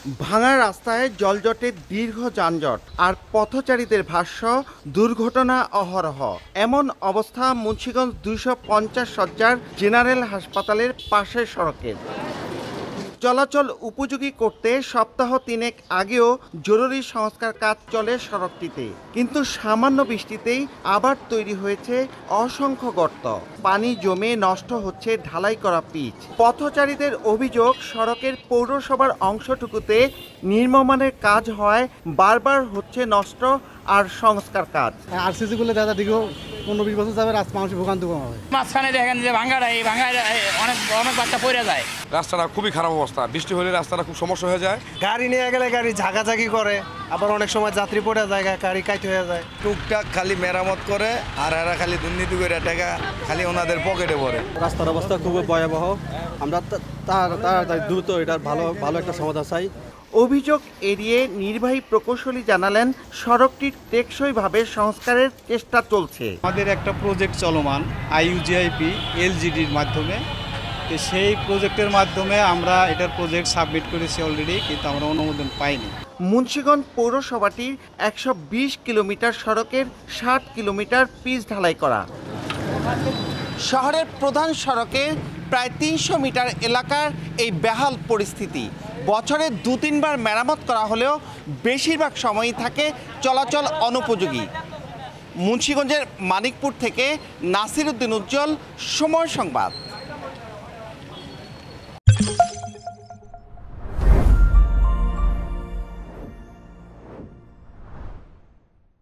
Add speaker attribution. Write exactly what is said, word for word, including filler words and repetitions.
Speaker 1: ভাঙা রাস্তায় জলজটে দীর্ঘ যানজট আর পথচারীদের ভাষ্য দুর্ঘটনা অহরহ। এমন অবস্থা মুন্সিগঞ্জ দুইশো পঞ্চাশ শয্যার জেনারেল হাসপাতালের পাশের সড়কের। চলাচল উপযোগী করতে সপ্তাহ তিনেক আগেও জরুরি সংস্কার কাজ চলে সড়কটিতে, কিন্তু সামান্য বৃষ্টিতেই আবার তৈরি হয়েছে অসংখ্য গর্ত। পানি জমে নষ্ট হচ্ছে ঢালাই করা পিচ। পথচারীদের অভিযোগ, সড়কের পৌরসভার অংশটুকুতে নির্মাণের কাজ হয় বারবার হচ্ছে নষ্ট আর সংস্কার কাজ।
Speaker 2: আরসিসি গুলো দাদা দীর্ঘ পনেরো বিশ বছর যাবে রাস্তা মানুষ ভোগান্তি কম হবে।
Speaker 3: মাঝখানে দেখেন যে ভাঙ্গাটা এই ভাঙ্গায় অনেক অনেক বাচ্চা পড়ে যায়।
Speaker 4: রাস্তাটা খুবই খারাপ অবস্থা, বৃষ্টি হলে রাস্তাটা খুব সমস্যা হয়ে যায়।
Speaker 2: গাড়ি নিয়ে গেলে গাড়ি ঝাঁকাঝাঁকি করে, আবার অনেক সময় যাত্রী পড়ে যায়, গাড়ি কাইতে হয়ে যায়।
Speaker 5: টুকটাক খালি মেরামত করে আর এরা খালি দুর্নীতি করে টাকা খালি ওনাদের পকেটে পড়ে।
Speaker 2: রাস্তার অবস্থা খুবই ভয়াবহ। আমরা তাড়াতাড়ি দ্রুত এটার ভালো ভালো একটা সমাধান চাই।
Speaker 1: অভিযোগ এড়িয়ে নির্বাহী প্রকৌশলী জানালেন, সড়কটির টেকসইভাবে সংস্কারের চেষ্টা চলছে।
Speaker 6: আমাদের একটা প্রজেক্ট চলমান আইইউজিআইপি এলজিডির মাধ্যমে, তো সেই প্রজেক্টের মাধ্যমে আমরা এটার প্রজেক্ট সাবমিট করেছি অলরেডি, কিন্তু আমরা অনুমোদন পাইনি।
Speaker 1: মুন্সিগঞ্জ পৌরসভাটির একশো বিশ কিলোমিটার সড়কের ষাট কিলোমিটার পিচ ঢালাই করা। শহরের প্রধান সড়কের প্রায় তিনশো মিটার এলাকার এই বেহাল পরিস্থিতি। বছরে দু তিনবার মেরামত করা হলেও বেশিরভাগ সময়ই থাকে চলাচল অনুপযোগী। মুন্সিগঞ্জের মানিকপুর থেকে নাসির উদ্দিন উজ্জ্বল, সময় সংবাদ।